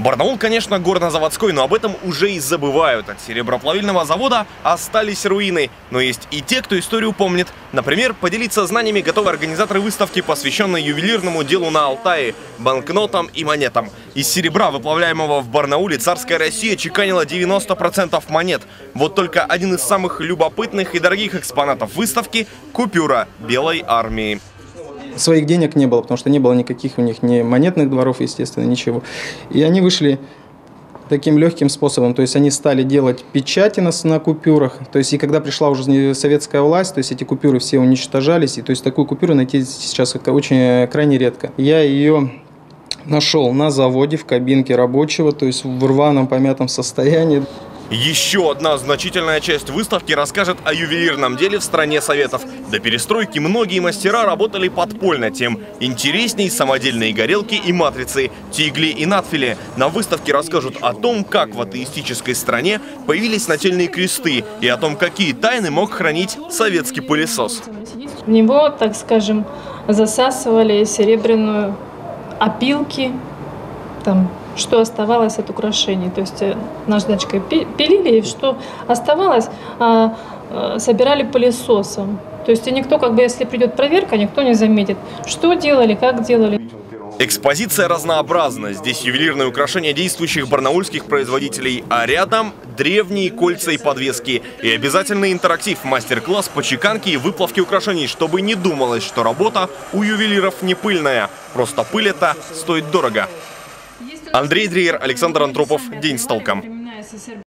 Барнаул, конечно, горнозаводской, но об этом уже и забывают. От сереброплавильного завода остались руины. Но есть и те, кто историю помнит. Например, поделиться знаниями готовы организаторы выставки, посвященной ювелирному делу на Алтае, банкнотам и монетам. Из серебра, выплавляемого в Барнауле, царская Россия чеканила 90% монет. Вот только один из самых любопытных и дорогих экспонатов выставки – купюра Белой армии. Своих денег не было, потому что не было никаких у них ни монетных дворов, естественно, ничего. И они вышли таким легким способом, то есть они стали делать печати на купюрах, то есть и когда пришла уже советская власть, то есть эти купюры все уничтожались, и то есть такую купюру найти сейчас очень крайне редко. Я ее нашел на заводе в кабинке рабочего, то есть в рваном помятом состоянии. Еще одна значительная часть выставки расскажет о ювелирном деле в стране Советов. До перестройки многие мастера работали подпольно, тем интересней самодельные горелки и матрицы, тигли и надфили. На выставке расскажут о том, как в атеистической стране появились нательные кресты и о том, какие тайны мог хранить советский пылесос. В него, так скажем, засасывали серебряную опилки, там, что оставалось от украшений. То есть наждачкой пилили, и что оставалось, собирали пылесосом. То есть и никто, как бы, если придет проверка, никто не заметит, что делали, как делали. Экспозиция разнообразна. Здесь ювелирные украшения действующих барнаульских производителей, а рядом древние кольца и подвески. И обязательный интерактив, мастер-класс по чеканке и выплавке украшений, чтобы не думалось, что работа у ювелиров не пыльная. Просто пыль это стоит дорого. Андрей Дриер, Александр Антропов. День с толком.